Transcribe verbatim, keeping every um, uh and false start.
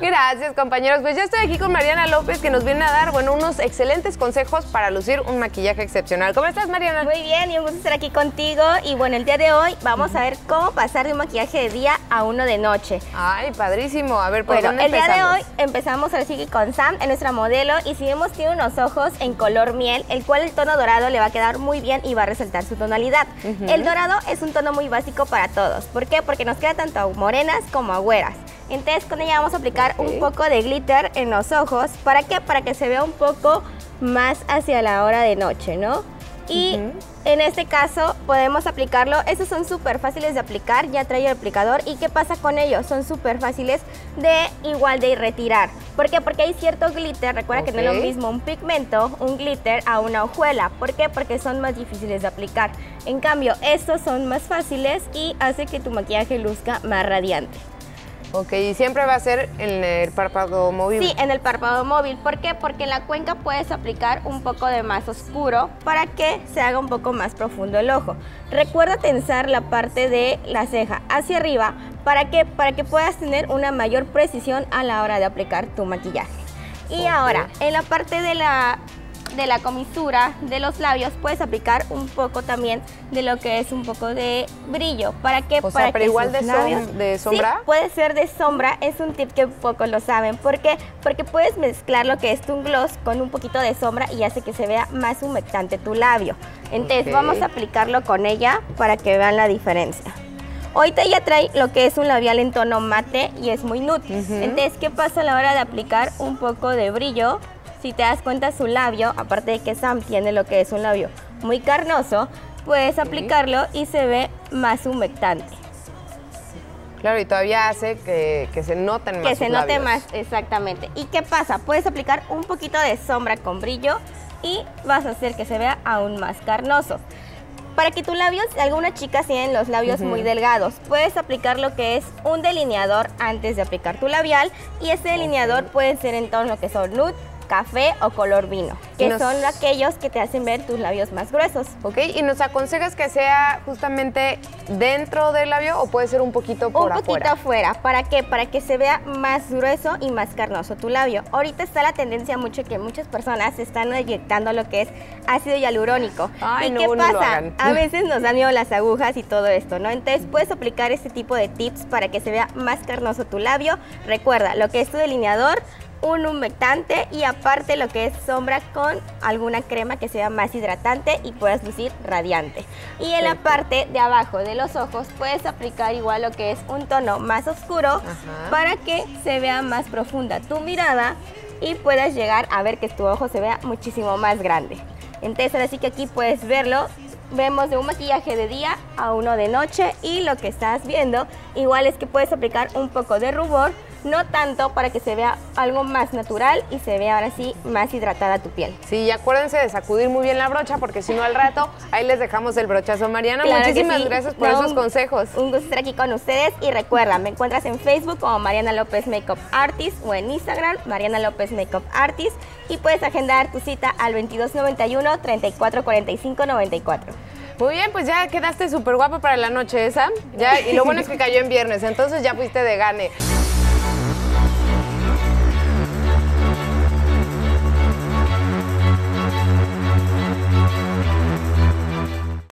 Gracias, compañeros. Pues ya estoy aquí con Mariana López, que nos viene a dar, bueno, unos excelentes consejos para lucir un maquillaje excepcional. ¿Cómo estás, Mariana? Muy bien, y un gusto estar aquí contigo. Y bueno, el día de hoy vamos uh-huh. a ver cómo pasar de un maquillaje de día a uno de noche. Ay, padrísimo. A ver, ¿por bueno, dónde el empezamos? día de hoy empezamos ahora sí con Sam, en nuestra modelo, y si vemos tiene unos ojos en color miel, el cual el tono dorado le va a quedar muy bien y va a resaltar su tonalidad. Uh-huh. El dorado es un tono muy básico para todos. ¿Por qué? Porque nos queda tanto a morenas como a güeras. Entonces con ella vamos a aplicar okay. un poco de glitter en los ojos. ¿Para qué? Para que se vea un poco más hacia la hora de noche, ¿no? Y uh-huh. en este caso podemos aplicarlo. Estos son súper fáciles de aplicar, ya trae el aplicador. ¿Y qué pasa con ellos? Son súper fáciles de igual de retirar. ¿Por qué? Porque hay cierto glitter. Recuerda okay. que no es lo mismo un pigmento, un glitter, a una hojuela. ¿Por qué? Porque son más difíciles de aplicar. En cambio, estos son más fáciles y hace que tu maquillaje luzca más radiante. Ok, ¿y siempre va a ser en el párpado móvil? Sí, en el párpado móvil. ¿Por qué? Porque en la cuenca puedes aplicar un poco de más oscuro para que se haga un poco más profundo el ojo. Recuerda tensar la parte de la ceja hacia arriba. ¿Para qué? Para que puedas tener una mayor precisión a la hora de aplicar tu maquillaje. Y okay. ahora, en la parte de la... de la comisura de los labios puedes aplicar un poco también de lo que es un poco de brillo. ¿Para qué? O Para sea, pero que igual de, labios... som de sombra. Sí, puede ser de sombra, es un tip que pocos lo saben. ¿Por qué? Porque puedes mezclar lo que es tu gloss con un poquito de sombra y hace que se vea más humectante tu labio. Entonces okay. vamos a aplicarlo con ella para que vean la diferencia. Ahorita ella trae lo que es un labial en tono mate y es muy nude. Uh-huh. Entonces, ¿qué pasa a la hora de aplicar un poco de brillo? Si te das cuenta, su labio, aparte de que Sam tiene lo que es un labio muy carnoso, puedes aplicarlo y se ve más humectante. Claro, y todavía hace que, que se noten más Que se note labios. más, exactamente. ¿Y qué pasa? Puedes aplicar un poquito de sombra con brillo y vas a hacer que se vea aún más carnoso. Para que tus labios, algunas chicas tienen los labios uh-huh. muy delgados, puedes aplicar lo que es un delineador antes de aplicar tu labial, y ese delineador okay. puede ser en tono que son nude, café o color vino, que nos... son aquellos que te hacen ver tus labios más gruesos. Ok, ¿y nos aconsejas que sea justamente dentro del labio o puede ser un poquito por afuera? Un poquito afuera. ¿Para qué? Para que se vea más grueso y más carnoso tu labio. Ahorita está la tendencia mucho que muchas personas están inyectando lo que es ácido hialurónico. Ay, ¿Y no, qué no pasa? lo hagan. A veces nos dan miedo las agujas y todo esto, ¿no? Entonces puedes aplicar este tipo de tips para que se vea más carnoso tu labio. Recuerda, lo que es tu delineador, un humectante y aparte lo que es sombra con alguna crema que sea más hidratante y puedas lucir radiante. Y en la parte de abajo de los ojos puedes aplicar igual lo que es un tono más oscuro Ajá. para que se vea más profunda tu mirada y puedas llegar a ver que tu ojo se vea muchísimo más grande. Entonces ahora sí que aquí puedes verlo. Vemos de un maquillaje de día a uno de noche y lo que estás viendo igual es que puedes aplicar un poco de rubor, no tanto, para que se vea algo más natural y se vea ahora sí más hidratada tu piel. Sí, y acuérdense de sacudir muy bien la brocha porque si no al rato ahí les dejamos el brochazo. Mariana, claro muchísimas sí. gracias por no, esos un, consejos. Un gusto estar aquí con ustedes y recuerda, me encuentras en Facebook como Mariana López Makeup Artist o en Instagram Mariana López Makeup Artist y puedes agendar tu cita al veintidós noventa y uno, treinta y cuatro cuarenta y cinco noventa y cuatro. Muy bien, pues ya quedaste súper guapa para la noche esa. Ya, y lo bueno es que cayó en viernes, entonces ya fuiste de gane.